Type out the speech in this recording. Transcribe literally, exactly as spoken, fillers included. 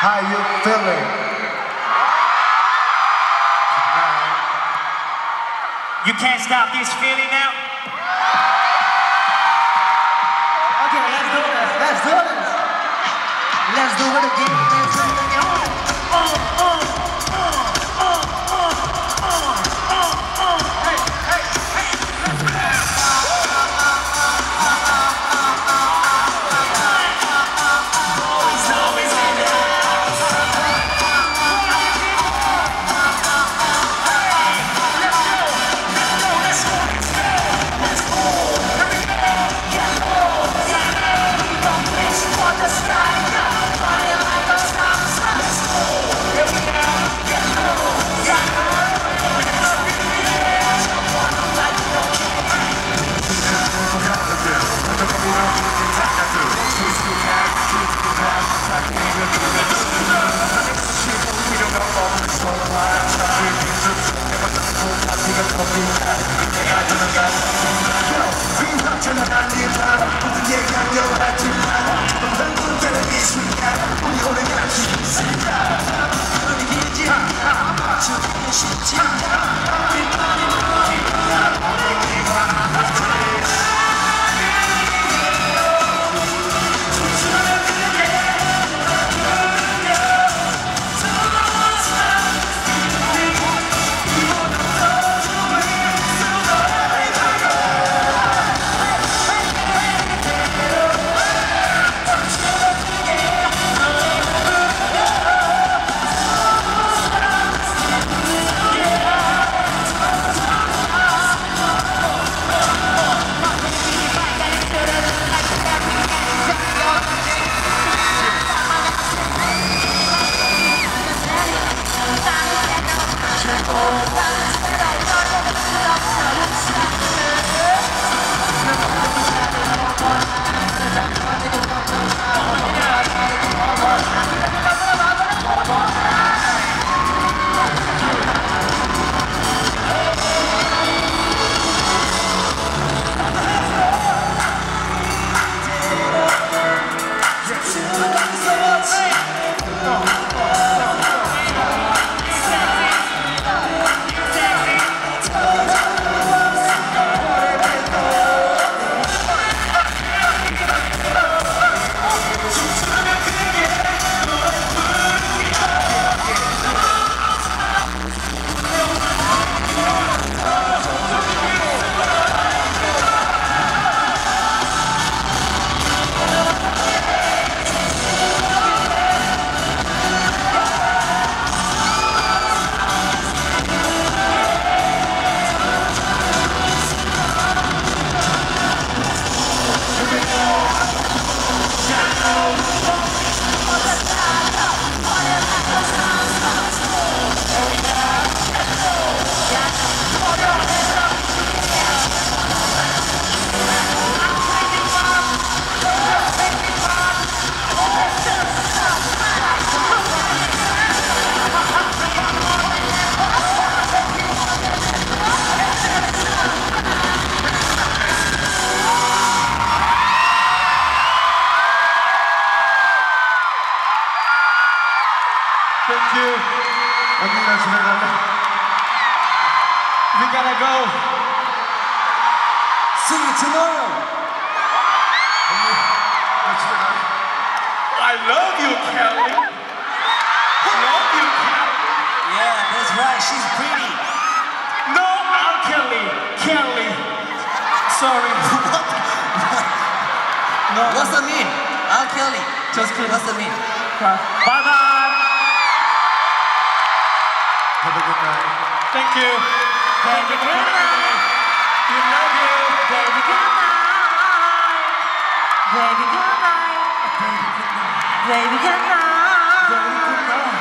How you feeling? You can't stop this feeling now? Okay, let's do this. Let's do this. Let's do it again. Let's do it again. Oh, oh, oh, oh, oh, oh, oh. Hey, hey, hey. We gotta go. See you tomorrow. I love you, Kelly. I love you, Kelly. Yeah, that's right. She's pretty. No, I'm Kelly. Kelly. Sorry. No. What's the mean? I'm Kelly. Just kidding. What's the mean? Bye bye. Have a good night. Thank you. Thank you. Good night. We love you. Baby, good night. Baby, good night. Baby, good night. Baby, good night. Baby, good night.